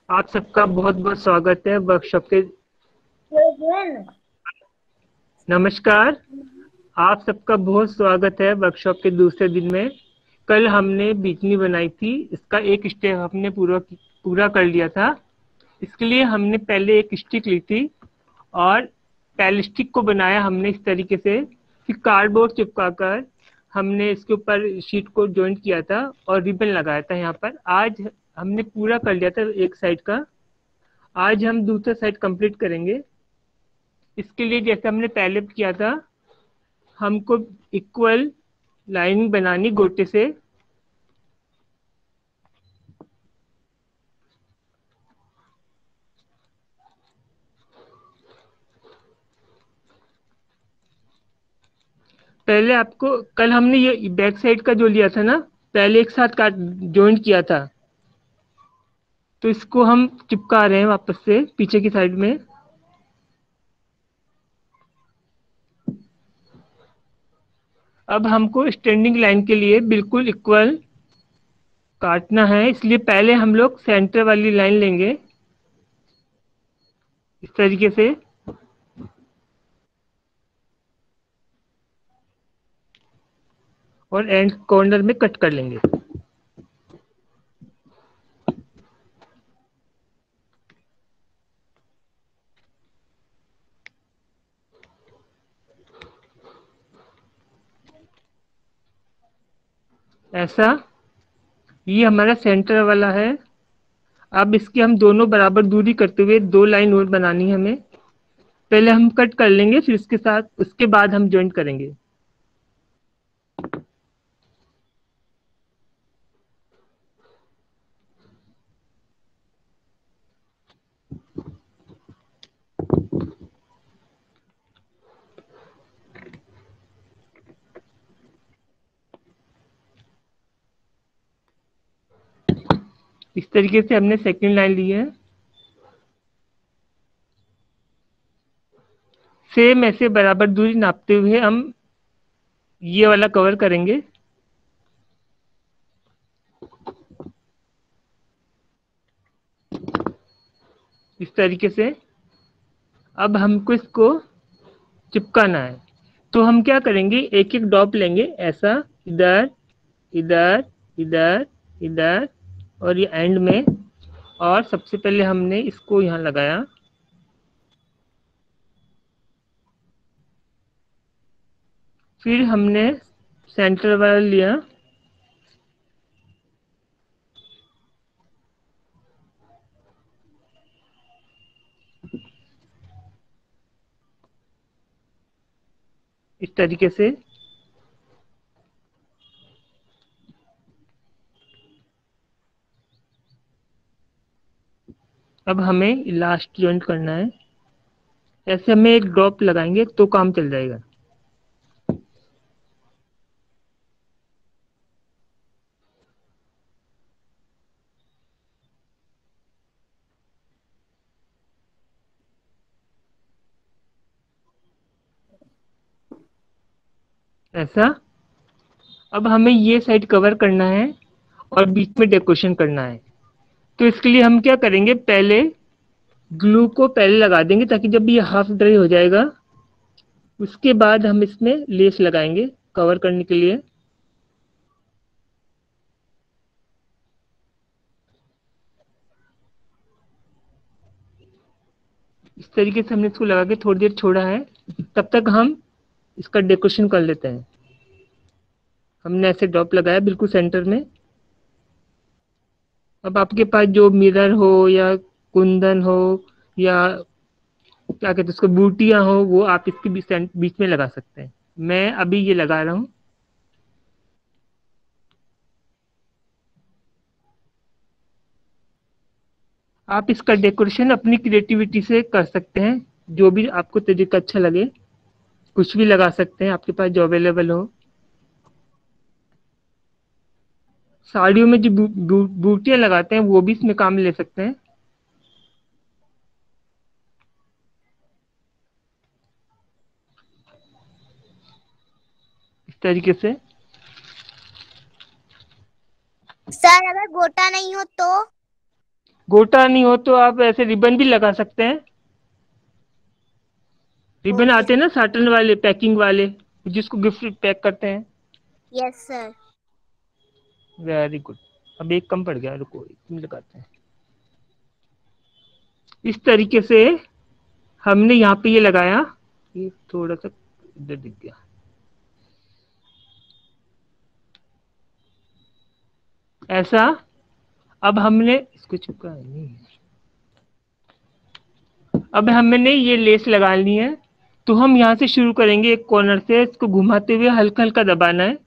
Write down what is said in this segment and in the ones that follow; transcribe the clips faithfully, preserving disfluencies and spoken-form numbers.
आप सबका बहुत बहुत स्वागत है वर्कशॉप के। नमस्कार। आप सबका बहुत स्वागत है वर्कशॉप के दूसरे दिन में। कल हमने बिकनी बनाई थी, इसका एक स्टेप हमने पूरा पूरा कर लिया था। इसके लिए हमने पहले एक स्टिक ली थी और पहले स्टिक को बनाया हमने इस तरीके से। फिर कार्डबोर्ड चिपकाकर हमने इसके ऊपर शीट को जॉइंट किया था और रिबन लगाया था यहाँ पर। आज हमने पूरा कर लिया था एक साइड का। आज हम दूसरा साइड कंप्लीट करेंगे। इसके लिए जैसे हमने पहले किया था, हमको इक्वल लाइन बनानी गोटे से। पहले आपको, कल हमने ये बैक साइड का जो लिया था ना, पहले एक साथ काट जॉइंट किया था, तो इसको हम चिपका रहे हैं वापस से पीछे की साइड में। अब हमको स्टैंडिंग लाइन के लिए बिल्कुल इक्वल काटना है, इसलिए पहले हम लोग सेंटर वाली लाइन लेंगे इस तरीके से। और एंड कॉर्नर में कट कर लेंगे। ऐसा, ये हमारा सेंटर वाला है। अब इसकी हम दोनों बराबर दूरी करते हुए दो लाइन और बनानी है हमें। पहले हम कट कर लेंगे, फिर उसके साथ उसके बाद हम जॉइंट करेंगे। इस तरीके से हमने सेकंड लाइन ली है। सेम ऐसे बराबर दूरी नापते हुए हम ये वाला कवर करेंगे। इस तरीके से अब हमको इसको चिपकाना है। तो हम क्या करेंगे, एक एक डॉप लेंगे ऐसा, इधर इधर इधर इधर और ये एंड में। और सबसे पहले हमने इसको यहाँ लगाया, फिर हमने सेंटर वाला लिया। इस तरीके से अब हमें लास्ट जॉइंट करना है। ऐसे हमें एक ड्रॉप लगाएंगे तो काम चल जाएगा। ऐसा, अब हमें ये साइड कवर करना है और बीच में डेकोरेशन करना है। तो इसके लिए हम क्या करेंगे, पहले ग्लू को पहले लगा देंगे ताकि जब ये हाफ ड्राई हो जाएगा उसके बाद हम इसमें लेस लगाएंगे कवर करने के लिए। इस तरीके से हमने इसको लगा के थोड़ी देर छोड़ा है। तब तक हम इसका डेकोरेशन कर लेते हैं। हमने ऐसे ड्रॉप लगाया बिल्कुल सेंटर में। अब आपके पास जो मिरर हो या कुंदन हो या क्या कहते हैं उसको, बूटियां हो, वो आप इसके बीच बीच में लगा सकते हैं। मैं अभी ये लगा रहा हूँ। आप इसका डेकोरेशन अपनी क्रिएटिविटी से कर सकते हैं, जो भी आपको तरीका अच्छा लगे। कुछ भी लगा सकते हैं आपके पास जो अवेलेबल हो। साड़ियों में जो बू, बू, बूटियां लगाते हैं वो भी इसमें काम ले सकते हैं इस तरीके से। सर अगर गोटा नहीं हो तो? गोटा नहीं हो तो आप ऐसे रिबन भी लगा सकते हैं। Ribbon okay. आते हैं ना साटन वाले, पैकिंग वाले, जिसको गिफ्ट पैक करते हैं। Yes sir. Very good. अब एक कम पड़ गया, रुको इसमें लगाते हैं। इस तरीके से हमने यहाँ पे ये लगाया, ये थोड़ा सा इधर दिख गया, ऐसा। अब हमने इसको चुका है नहीं, अब हमने ये लेस लगानी है। तो हम यहाँ से शुरू करेंगे, एक कॉर्नर से इसको घुमाते हुए हल्का हल्का दबाना है।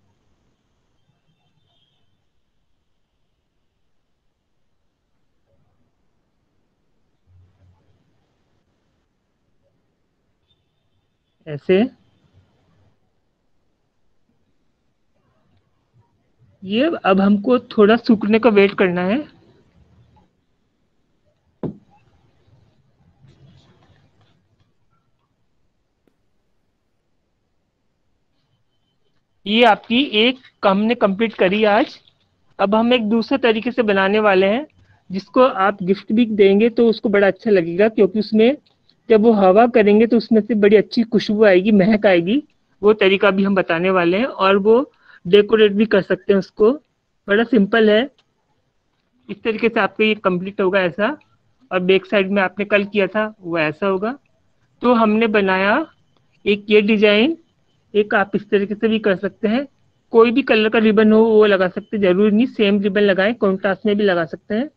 ऐसे। ये अब हमको थोड़ा सूखने का वेट करना है। ये आपकी एक हमने कंप्लीट करी आज। अब हम एक दूसरे तरीके से बनाने वाले हैं, जिसको आप गिफ्ट भी देंगे तो उसको बड़ा अच्छा लगेगा, क्योंकि उसमें जब वो हवा करेंगे तो उसमें से बड़ी अच्छी खुशबू आएगी, महक आएगी। वो तरीका भी हम बताने वाले हैं, और वो डेकोरेट भी कर सकते हैं उसको। बड़ा सिंपल है। इस तरीके से आपका ये कंप्लीट होगा ऐसा, और बैक साइड में आपने कल किया था वो ऐसा होगा। तो हमने बनाया एक ये डिजाइन। एक आप इस तरीके से भी कर सकते हैं, कोई भी कलर का रिबन हो वो लगा सकते हैं, जरूरी नहीं सेम रिबन लगाएं, कॉन्ट्रास्ट में भी लगा सकते हैं।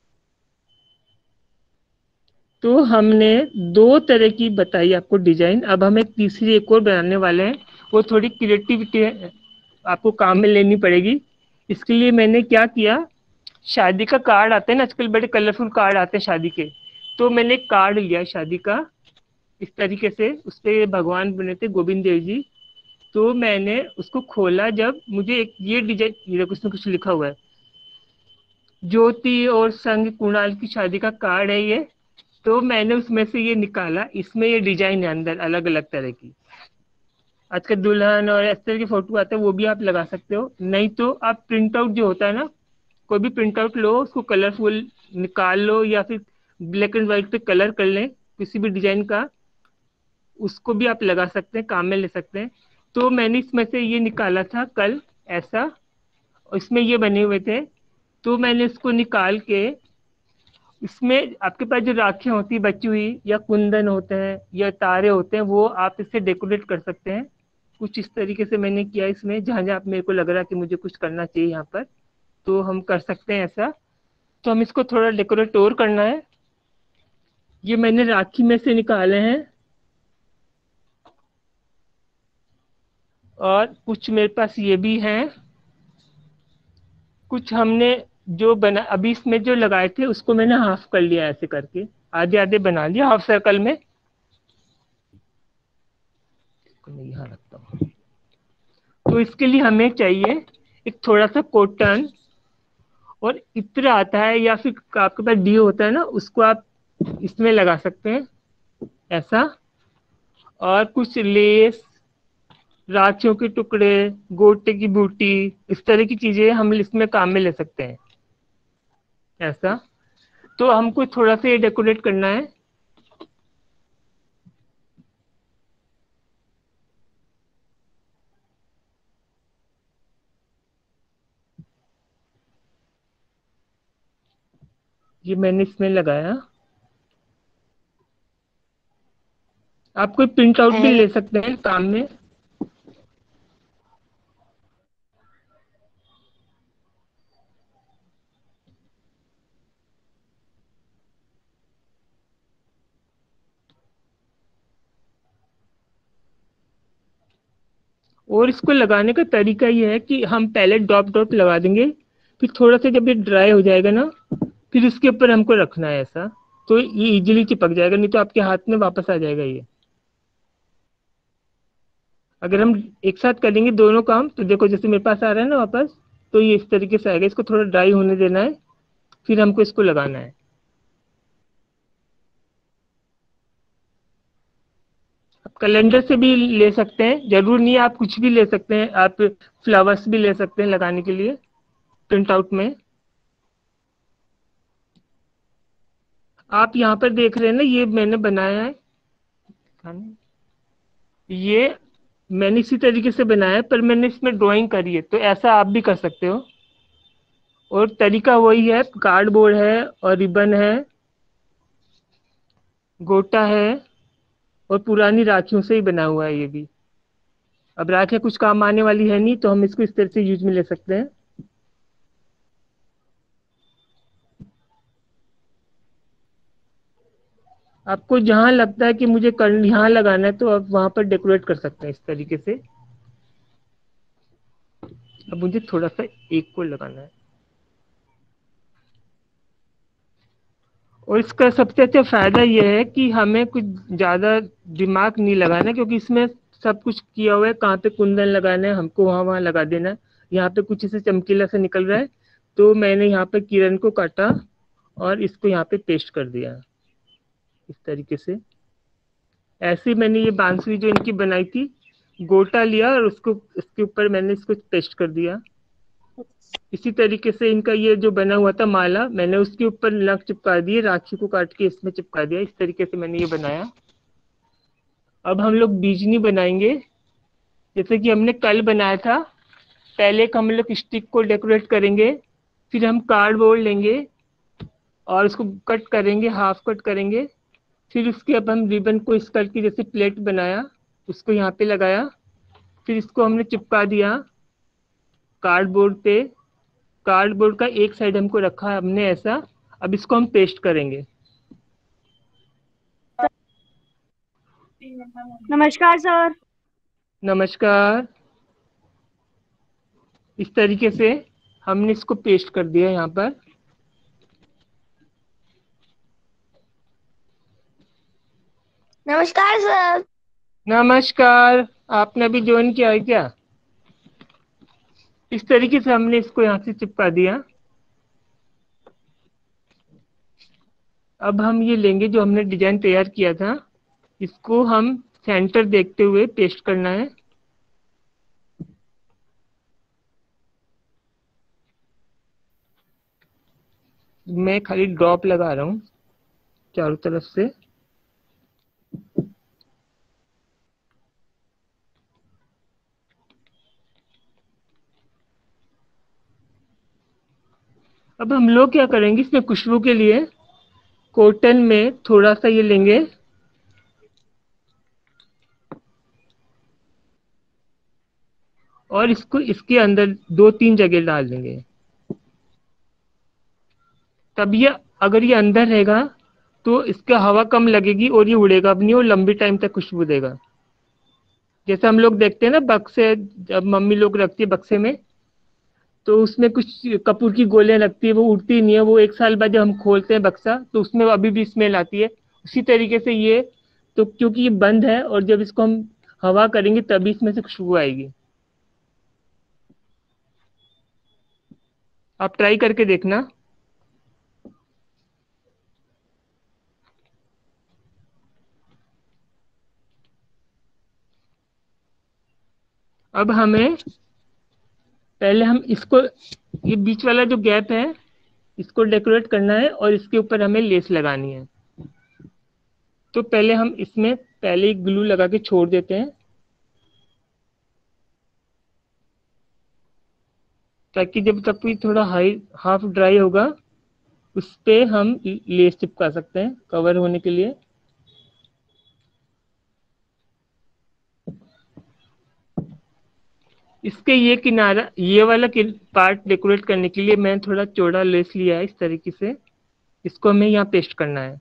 तो हमने दो तरह की बताई आपको डिजाइन। अब हम एक तीसरी एक और बनाने वाले हैं। वो थोड़ी क्रिएटिविटी आपको काम में लेनी पड़ेगी। इसके लिए मैंने क्या किया, शादी का कार्ड आते हैं ना आजकल, बड़े कलरफुल कार्ड आते हैं शादी के। तो मैंने एक कार्ड लिया शादी का, इस तरीके से। उस पे भगवान बने थे, गोविंद देव जी। तो मैंने उसको खोला, जब मुझे एक ये डिजाइन, ये देखो इसमें कुछ लिखा हुआ है, ज्योति और संग कुणाल की शादी का कार्ड है ये। तो मैंने उसमें से ये निकाला, इसमें ये डिजाइन है अंदर अलग अलग तरह की। आजकल दुल्हन और इस तरह की फोटो आते हैं, वो भी आप लगा सकते हो। नहीं तो आप प्रिंट आउट जो होता है ना, कोई भी प्रिंट आउट लो, उसको कलरफुल निकाल लो, या फिर ब्लैक एंड व्हाइट पे कलर कर लें किसी भी डिजाइन का, उसको भी आप लगा सकते हैं, काम में ले सकते हैं। तो मैंने इसमें से ये निकाला था कल ऐसा, और इसमें ये बने हुए थे। तो मैंने इसको निकाल के, इसमें आपके पास जो राखियां होती है बची हुई, या कुंदन होते हैं या तारे होते हैं, वो आप इससे डेकोरेट कर सकते हैं। कुछ इस तरीके से मैंने किया इसमें, जहां जहां मेरे को लग रहा है कि मुझे कुछ करना चाहिए यहाँ पर, तो हम कर सकते हैं ऐसा। तो हम इसको थोड़ा डेकोरेट और करना है। ये मैंने राखी में से निकाले हैं, और कुछ मेरे पास ये भी हैं। कुछ हमने जो बना अभी इसमें जो लगाए थे, उसको मैंने हाफ कर लिया ऐसे करके, आधे आधे बना लिया हाफ सर्कल में। इसको मैं यहाँ रखता हूँ। तो इसके लिए हमें चाहिए एक थोड़ा सा कॉटन, और इत्र आता है, या फिर आपके पास डी होता है ना, उसको आप इसमें लगा सकते हैं ऐसा। और कुछ लेस, राखियों के टुकड़े, गोटे की बूटी, इस तरह की चीजें हम इसमें काम में ले सकते हैं ऐसा। तो हमको थोड़ा सा ये डेकोरेट करना है। ये मैंने इसमें लगाया। आप कोई प्रिंट आउट भी ले सकते हैं काम में। और इसको लगाने का तरीका ये है कि हम पहले डॉट डॉट लगा देंगे, फिर थोड़ा सा जब ये ड्राई हो जाएगा ना, फिर इसके ऊपर हमको रखना है ऐसा। तो ये इजीली चिपक जाएगा, नहीं तो आपके हाथ में वापस आ जाएगा ये। अगर हम एक साथ करेंगे दोनों काम, तो देखो जैसे मेरे पास आ रहा है ना वापस, तो ये इस तरीके से आएगा। इसको थोड़ा ड्राई होने देना है, फिर हमको इसको लगाना है। आप कैलेंडर से भी ले सकते हैं, जरूर नहीं है, आप कुछ भी ले सकते हैं। आप फ्लावर्स भी ले सकते हैं लगाने के लिए प्रिंट आउट में। आप यहाँ पर देख रहे हैं ना, ये मैंने बनाया है खाने, ये मैंने इसी तरीके से बनाया है, पर मैंने इसमें ड्राइंग करी है, तो ऐसा आप भी कर सकते हो। और तरीका वही है, कार्डबोर्ड है और रिबन है, गोटा है, और पुरानी राखियों से ही बना हुआ है ये भी। अब राखियाँ कुछ काम आने वाली है नहीं, तो हम इसको इस तरह से यूज में ले सकते हैं। आपको जहाँ लगता है कि मुझे कर यहाँ लगाना है, तो आप वहाँ पर डेकोरेट कर सकते हैं इस तरीके से। अब मुझे थोड़ा सा एक को लगाना है। और इसका सबसे अच्छा फायदा यह है कि हमें कुछ ज्यादा दिमाग नहीं लगाना, क्योंकि इसमें सब कुछ किया हुआ है। कहाँ पे कुंदन लगाना है हमको, वहां वहां लगा देना है। यहाँ पे कुछ इसे चमकीला से निकल रहा है, तो मैंने यहाँ पे किरण को काटा और इसको यहाँ पे पेस्ट कर दिया इस तरीके से। ऐसे ही मैंने ये बांसुरी जो इनकी बनाई थी, गोटा लिया और उसको इसके ऊपर मैंने इसको पेस्ट कर दिया। इसी तरीके से इनका ये जो बना हुआ था माला, मैंने उसके ऊपर नग चिपका दिए, राखी को काट के इसमें चिपका दिया। इस तरीके से मैंने ये बनाया। अब हम लोग बीजनी बनाएंगे, जैसे कि हमने कल बनाया था। पहले हम लोग स्टिक को डेकोरेट करेंगे, फिर हम कार्डबोर्ड लेंगे और उसको कट करेंगे, हाफ कट करेंगे। फिर उसके अब हम रिबन को इस करके जैसे प्लेट बनाया, उसको यहाँ पे लगाया, फिर इसको हमने चिपका दिया कार्डबोर्ड पे। कार्डबोर्ड का एक साइड हमको रखा है हमने ऐसा। अब इसको हम पेस्ट करेंगे। नमस्कार सर। नमस्कार। इस तरीके से हमने इसको पेस्ट कर दिया यहाँ पर। नमस्कार सर। नमस्कार। आपने अभी ज्वाइन किया है क्या? इस तरीके से हमने इसको यहाँ से चिपका दिया। अब हम ये लेंगे जो हमने डिजाइन तैयार किया था, इसको हम सेंटर देखते हुए पेस्ट करना है। मैं खाली ड्रॉप लगा रहा हूँ चारों तरफ से। अब हम लोग क्या करेंगे, इसमें खुशबू के लिए कॉटन में थोड़ा सा ये लेंगे और इसको इसके अंदर दो तीन जगह डाल देंगे। तब ये, अगर ये अंदर रहेगा तो इसका हवा कम लगेगी और ये उड़ेगा भी नहीं और लंबी टाइम तक खुशबू देगा। जैसे हम लोग देखते हैं ना बक्से, जब मम्मी लोग रखती है बक्से में, तो उसमें कुछ कपूर की गोलियां लगती है, वो उड़ती नहीं है। वो एक साल बाद जब हम खोलते हैं बक्सा, तो उसमें अभी भी स्मेल आती है। उसी तरीके से ये, तो क्योंकि ये बंद है और जब इसको हम हवा करेंगे तभी इसमें से खुशबू आएगी। आप ट्राई करके देखना। अब हमें, पहले हम इसको, ये बीच वाला जो गैप है, इसको डेकोरेट करना है और इसके ऊपर हमें लेस लगानी है। तो पहले हम इसमें पहले ही ग्लू लगा के छोड़ देते हैं, ताकि जब तक ये थोड़ा हाई हाफ ड्राई होगा, उस पे हम लेस चिपका सकते हैं कवर होने के लिए। इसके ये किनारा, ये वाला पार्ट डेकोरेट करने के लिए मैंने थोड़ा चौड़ा लेस लिया है इस तरीके से। इसको हमें यहाँ पेस्ट करना है।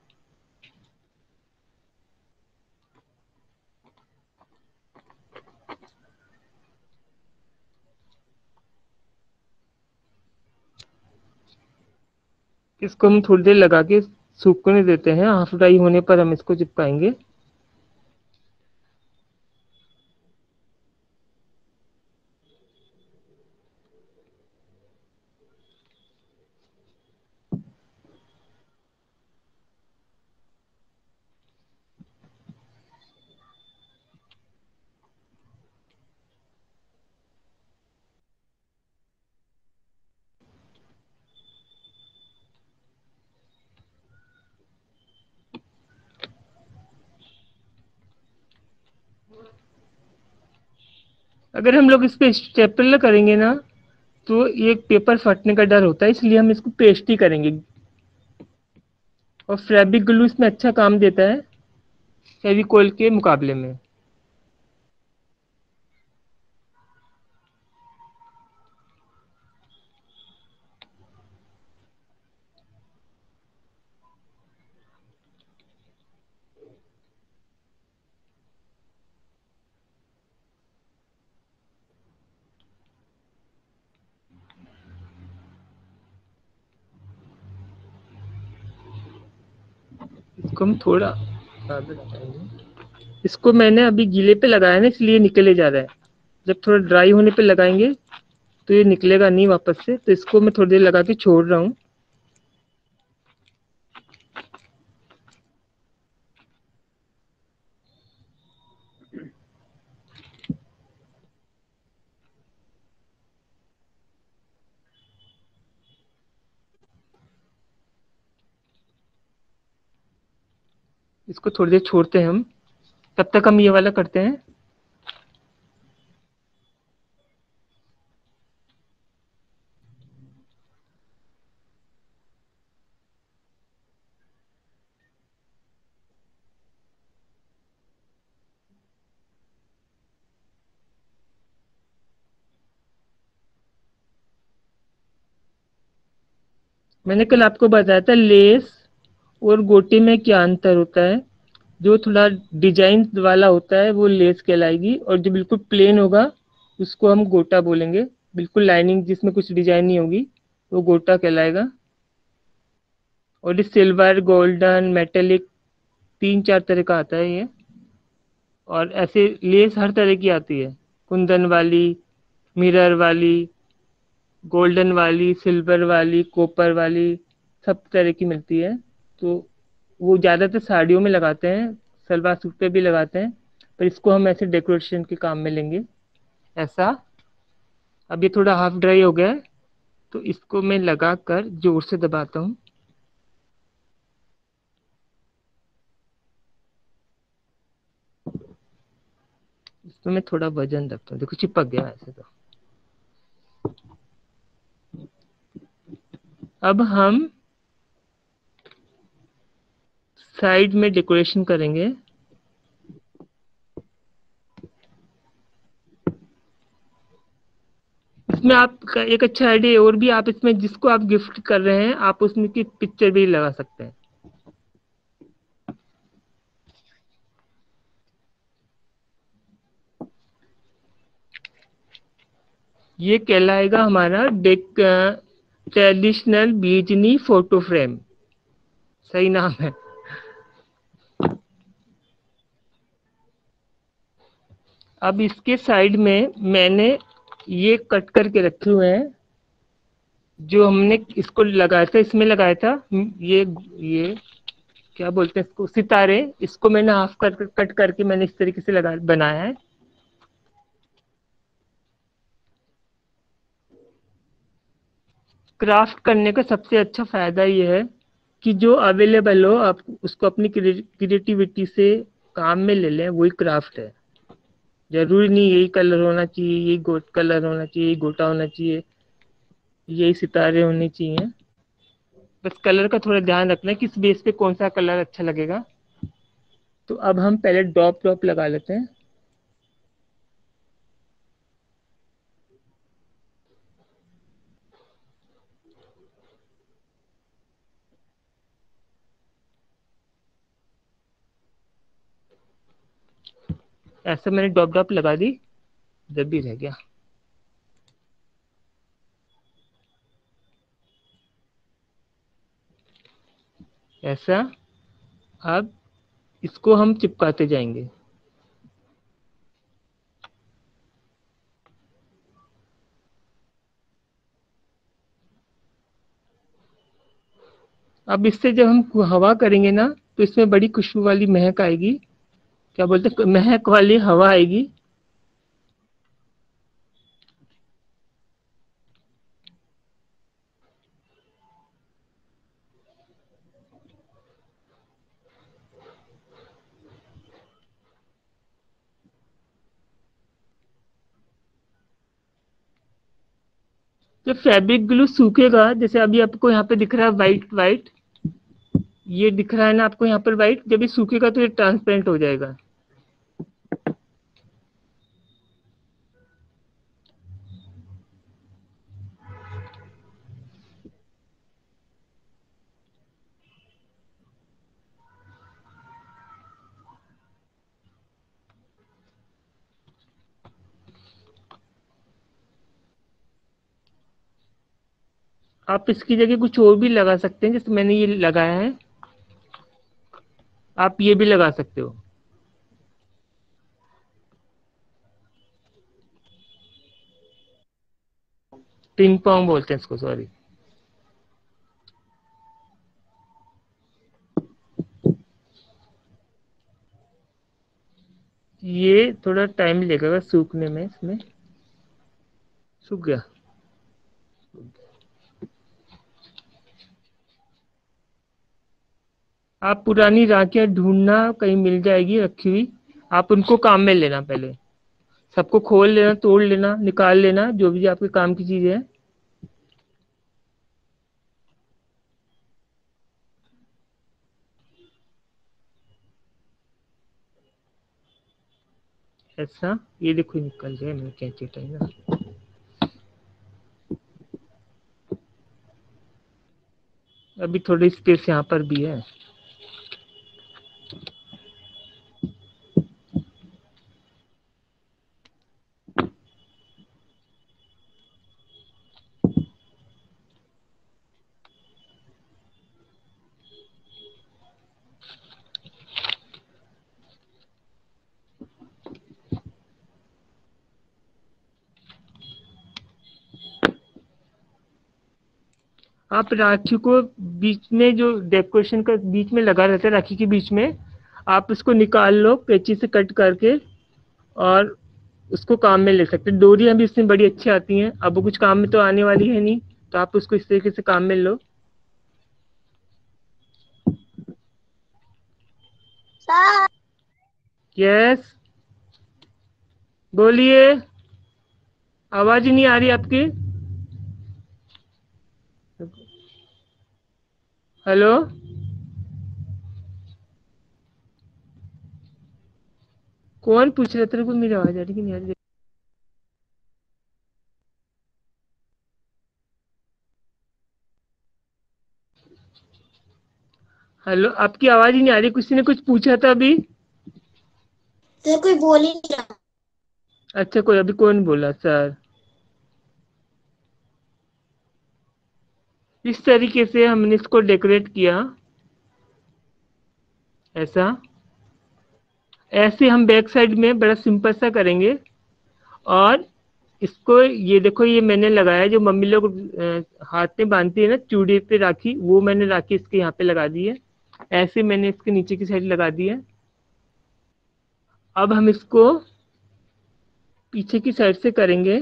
इसको हम थोड़ी देर लगा के सूखने देते हैं, हाफ ड्राई होने पर हम इसको चिपकाएंगे। अगर हम लोग इस पे स्टेपलर करेंगे ना तो ये पेपर फटने का डर होता है, इसलिए हम इसको पेस्ट ही करेंगे। और फैब्रिक ग्लू इसमें अच्छा काम देता है फेविकोल के मुकाबले में। इसको हम थोड़ा ज़्यादा लगाएंगे। इसको मैंने अभी गीले पे लगाया ना, इसलिए निकले जा रहा है। जब थोड़ा ड्राई होने पे लगाएंगे तो ये निकलेगा नहीं वापस से, तो इसको मैं थोड़ी देर लगा के छोड़ रहा हूँ। इसको थोड़ी देर छोड़ते हैं हम, तब तक हम ये वाला करते हैं। मैंने कल आपको बताया था लेस और गोटे में क्या अंतर होता है। जो थोड़ा डिजाइन वाला होता है वो लेस कहलाएगी, और जो बिल्कुल प्लेन होगा उसको हम गोटा बोलेंगे। बिल्कुल लाइनिंग जिसमें कुछ डिजाइन नहीं होगी वो गोटा कहलाएगा। और ये सिल्वर, गोल्डन, मेटेलिक, तीन चार तरह का आता है ये। और ऐसे लेस हर तरह की आती है, कुंदन वाली, मिरर वाली, गोल्डन वाली, सिल्वर वाली, कॉपर वाली, सब तरह की मिलती है। तो वो ज़्यादातर साड़ियों में लगाते हैं, सलवार सूट पे भी लगाते हैं, पर इसको हम ऐसे डेकोरेशन के काम में लेंगे। ऐसा। अब ये थोड़ा हाफ ड्राई हो गया है, तो इसको मैं लगा कर जोर से दबाता हूँ। इसमें मैं थोड़ा वजन रखता हूँ, देखो चिपक गया ऐसे तो। अब हम साइड में डेकोरेशन करेंगे। इसमें आप एक अच्छा आइडिया और भी, आप इसमें जिसको आप गिफ्ट कर रहे हैं आप उसमें की पिक्चर भी लगा सकते हैं। ये कहलाएगा हमारा डेक ट्रेडिशनल बीजनी फोटो फ्रेम। सही नाम है। अब इसके साइड में मैंने ये कट करके रखे हुए हैं, जो हमने इसको लगाया था, इसमें लगाया था। ये ये क्या बोलते हैं इसको, सितारे। इसको मैंने हाफ कर कट करके मैंने इस तरीके से लगा बनाया है। क्राफ्ट करने का सबसे अच्छा फायदा ये है कि जो अवेलेबल हो आप उसको अपनी क्रिएटिविटी से काम में ले लें, वही क्राफ्ट है। जरूरी नहीं यही कलर होना चाहिए, यही गोट कलर होना चाहिए, यही गोटा होना चाहिए, यही सितारे होने चाहिए। बस कलर का थोड़ा ध्यान रखना है किस बेस पे कौन सा कलर अच्छा लगेगा। तो अब हम पहले ड्रॉप ड्रॉप लगा लेते हैं। ऐसा मैंने ड्रॉप ड्रॉप लगा दी, जब भी रह गया ऐसा। अब इसको हम चिपकाते जाएंगे। अब इससे जब हम हवा करेंगे ना तो इसमें बड़ी खुशबू वाली महक आएगी। क्या बोलते हैं, महक वाली हवा आएगी। जब फैब्रिक ग्लू सूखेगा, जैसे अभी आपको यहाँ पे दिख रहा है वाइट वाइट, ये दिख रहा है ना आपको यहाँ पर वाइट, जब ये सूखेगा तो ये ट्रांसपेरेंट हो जाएगा। आप इसकी जगह कुछ और भी लगा सकते हैं, जैसे मैंने ये लगाया है, आप ये भी लगा सकते हो। पिंग पोंग बोलते हैं इसको, सॉरी। ये थोड़ा टाइम लगेगा सूखने में, इसमें सूख गया। आप पुरानी राखियां ढूंढना, कहीं मिल जाएगी रखी हुई, आप उनको काम में लेना, पहले सबको खोल लेना, तोड़ लेना, निकाल लेना, जो भी आपके काम की चीज है। ऐसा, ये देखो निकल गया, मैं कैंची हटाई ना। अभी थोड़ी स्पेस यहाँ पर भी है। आप राखी को बीच में, जो डेकोरेशन का बीच में लगा रहता है राखी के बीच में, आप उसको निकाल लो कैंची से कट करके, और उसको काम में ले सकते हैं। डोरियां भी इसमें बड़ी अच्छी आती हैं। अब वो कुछ काम में तो आने वाली है नहीं, तो आप उसको इस तरीके से काम में लो। सर। यस, बोलिए। आवाज ही नहीं आ रही आपकी। हेलो। कौन पूछ रहा तेरे को, मेरी आवाज आ रही कि नहीं आ रही? हेलो, आपकी आवाज ही नहीं आ रही, किसी ने कुछ पूछा था अभी। सर कोई बोल ही नहीं रहा। अच्छा, कोई अभी कौन बोला सर? इस तरीके से हमने इसको डेकोरेट किया, ऐसा। ऐसे हम बैक साइड में बड़ा सिंपल सा करेंगे। और इसको, ये देखो, ये मैंने लगाया, जो मम्मी लोग अ, हाथ में बांधती है ना चूड़ी पे राखी, वो मैंने राखी इसके यहाँ पे लगा दी है। ऐसे मैंने इसके नीचे की साइड लगा दी है। अब हम इसको पीछे की साइड से करेंगे।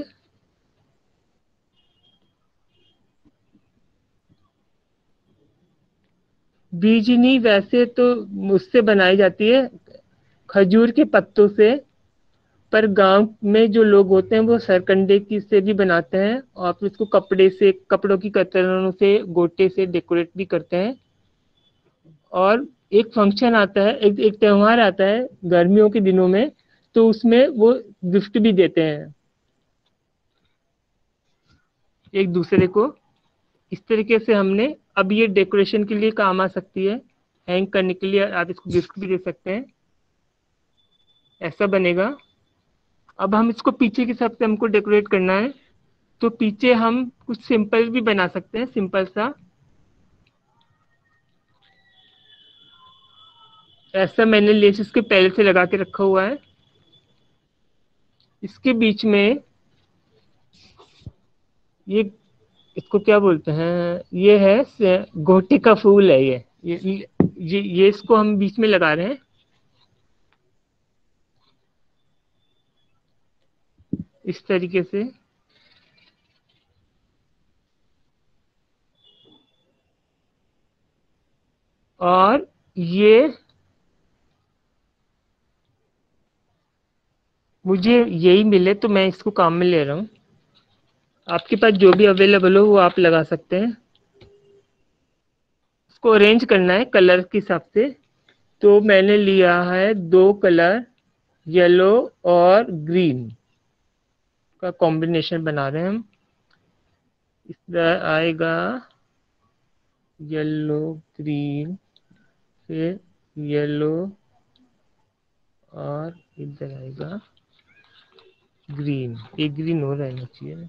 बीजनी वैसे तो मुझसे बनाई जाती है, खजूर के पत्तों से। पर गांव में जो लोग होते हैं वो सरकंडे की से भी बनाते हैं, और फिर उसको कपड़े से, कपड़ों की कतरनों से, गोटे से डेकोरेट भी करते हैं। और एक फंक्शन आता है, एक एक त्योहार आता है गर्मियों के दिनों में, तो उसमें वो गिफ्ट भी देते हैं एक दूसरे को। इस तरीके से हमने, अब ये डेकोरेशन के लिए काम आ सकती है, हैंग करने के लिए आप इसको गिफ्ट भी दे सकते हैं। ऐसा बनेगा। अब हम इसको पीछे की तरफ से हमको डेकोरेट करना है, तो पीछे हम कुछ सिंपल भी बना सकते हैं, सिंपल सा। ऐसा मैंने लेस इसके पहले से लगा के रखा हुआ है। इसके बीच में ये, इसको क्या बोलते हैं, ये है से- गोटे का फूल है ये ये ये, ये इसको हम बीच में लगा रहे हैं, इस तरीके से। और ये, मुझे यही मिले तो मैं इसको काम में ले रहा हूँ। आपके पास जो भी अवेलेबल हो वो आप लगा सकते हैं। इसको अरेंज करना है कलर के हिसाब से। तो मैंने लिया है दो कलर, येलो और ग्रीन का कॉम्बिनेशन बना रहे हैं हम। इस तरह आएगा येलो ग्रीन, फिर येलो और इधर आएगा ग्रीन। एक ग्रीन हो रहना चाहिए,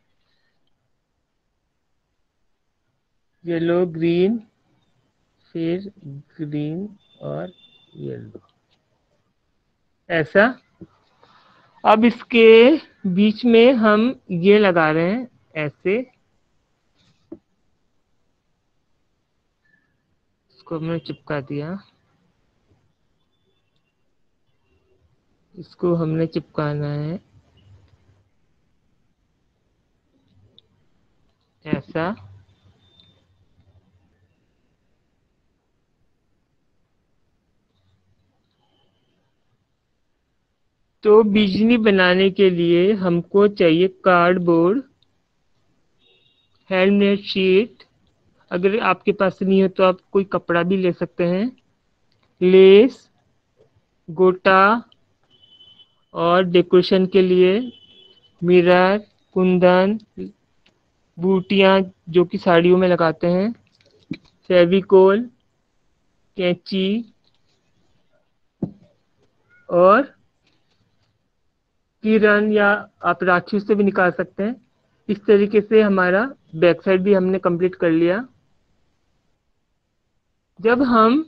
येलो ग्रीन फिर ग्रीन और येलो, ऐसा। अब इसके बीच में हम ये लगा रहे हैं ऐसे। इसको हमने चिपका दिया, इसको हमने चिपकाना है ऐसा। तो बिजली बनाने के लिए हमको चाहिए कार्डबोर्ड, हैंडमेड शीट, अगर आपके पास नहीं है तो आप कोई कपड़ा भी ले सकते हैं, लेस, गोटा और डेकोरेशन के लिए मिरर, कुंदन, बूटियां जो कि साड़ियों में लगाते हैं, फेविकोल, कैंची और किरण, या आप राखी से भी निकाल सकते हैं। इस तरीके से हमारा बैक साइड भी हमने कंप्लीट कर लिया। जब हम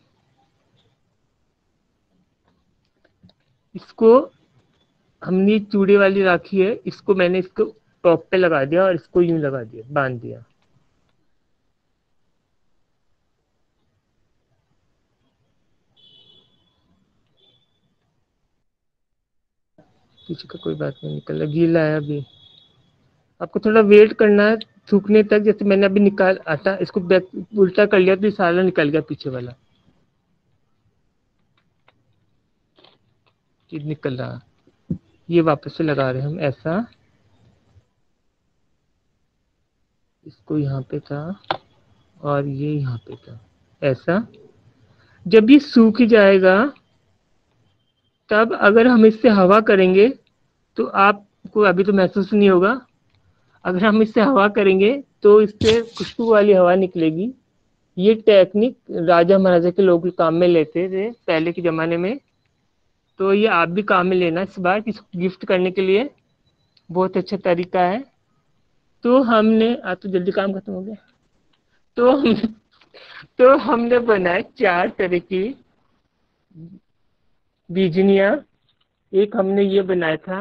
इसको, हमने चूड़े वाली राखी है, इसको मैंने इसको टॉप पे लगा दिया और इसको यूं लगा दिया, बांध दिया। पीछे का कोई बात नहीं, निकल गीला है अभी, आपको थोड़ा वेट करना है सूखने तक। जैसे मैंने अभी निकाल आटा, इसको बैक उल्टा कर लिया तो ये सारा निकल गया पीछे वाला, ये निकल रहा। ये वापस से लगा रहे हैं हम ऐसा। इसको यहाँ पे था और ये यहाँ पे था, ऐसा। जब ये सूख जाएगा तब अगर हम इससे हवा करेंगे तो आपको अभी तो महसूस नहीं होगा, अगर हम इससे हवा करेंगे तो इससे खुशबू वाली हवा निकलेगी। ये टेक्निक राजा महाराजा के लोग काम में लेते थे पहले के ज़माने में, तो ये आप भी काम में लेना इस बार, इसको गिफ्ट करने के लिए बहुत अच्छा तरीका है। तो हमने आज तो जल्दी काम खत्म हो गया। तो हम तो हमने बनाए चार तरह की बीजनियाँ। एक हमने ये बनाया था,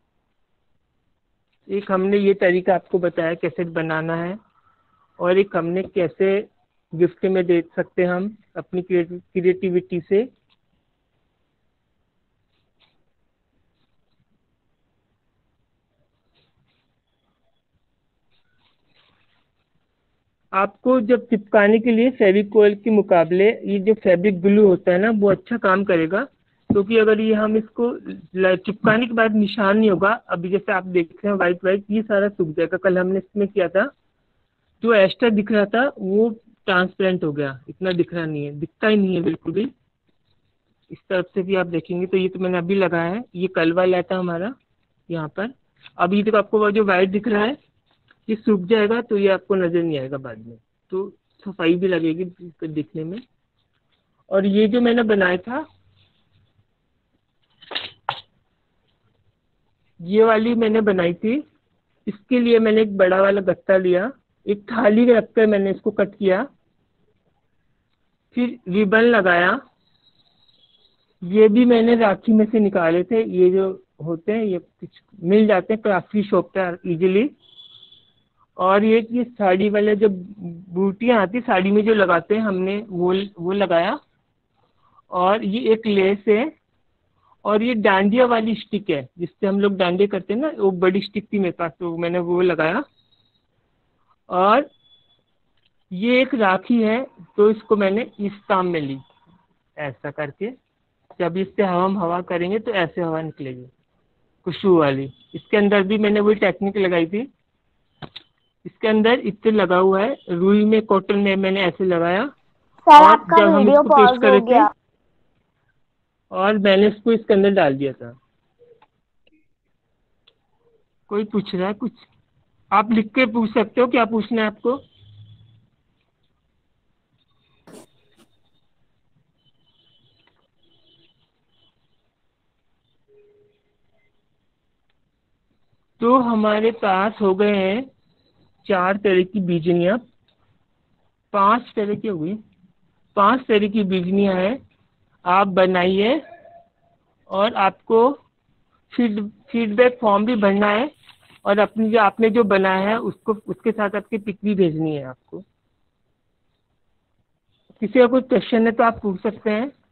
एक हमने ये तरीका आपको बताया कैसे बनाना है, और एक हमने कैसे गिफ्ट में दे सकते हैं हम अपनी क्रिएटिविटी से। आपको जब चिपकाने के लिए फेविकोल के मुकाबले ये जो फैब्रिक ग्लू होता है ना, वो अच्छा काम करेगा, क्योंकि तो अगर ये हम इसको चिपकाने के बाद निशान नहीं होगा। अभी जैसे आप देख रहे हैं वाइट वाइट, ये सारा सूख जाएगा। कल हमने इसमें किया था, जो एक्स्ट्रा दिख रहा था वो ट्रांसपेरेंट हो गया, इतना दिख रहा नहीं है, दिखता ही नहीं है बिल्कुल भी। इस तरफ से भी आप देखेंगे तो ये तो मैंने अभी लगाया है, ये कल वाला था हमारा यहाँ पर। अब ये तो आपको जो वाइट दिख रहा है ये सूख जाएगा तो ये आपको नजर नहीं आएगा बाद में, तो सफाई भी लगेगी दिखने में। और ये जो मैंने बनाया था, ये वाली मैंने बनाई थी, इसके लिए मैंने एक बड़ा वाला गत्ता लिया, एक थाली रखकर मैंने इसको कट किया, फिर रिबन लगाया। ये भी मैंने राखी में से निकाले थे, ये जो होते हैं ये कुछ मिल जाते हैं क्राफ्टी शॉप पे इजीली। और ये ये साड़ी वाले जो बूटियां आती साड़ी में जो लगाते हैं, हमने वो वो लगाया। और ये एक लेस है, और ये डांडिया वाली स्टिक है जिससे हम लोग डांडे करते हैं ना, वो बड़ी स्टिक थी मेरे पास तो मैंने वो लगाया। और ये एक राखी है तो इसको मैंने इस काम में ली, ऐसा करके। जब इससे हम हवा करेंगे तो ऐसे हवा निकलेगी खुशबू वाली। इसके अंदर भी मैंने वही टेक्निक लगाई थी, इसके अंदर इत्र लगा हुआ है, रुई में कॉटन में मैंने ऐसे लगाया। सर और आपका जब हम वीडियो इसको पेस्ट पॉज कर हो रहे थे गया। और मैंने इसको इसके अंदर डाल दिया था। कोई पूछ रहा है कुछ? आप लिख के पूछ सकते हो, क्या पूछना है आपको? तो हमारे पास हो गए हैं चार तरह की बीजनियां, पांच तरह की हो गई, पांच तरह की बीजनियां हैं। आप बनाइए और आपको फीड फीडबैक फॉर्म भी भरना है, और अपनी जो आपने जो बनाया है उसको उसके साथ आपकी पिक भी भेजनी है आपको। किसी का कोई क्वेश्चन है तो आप पूछ सकते हैं।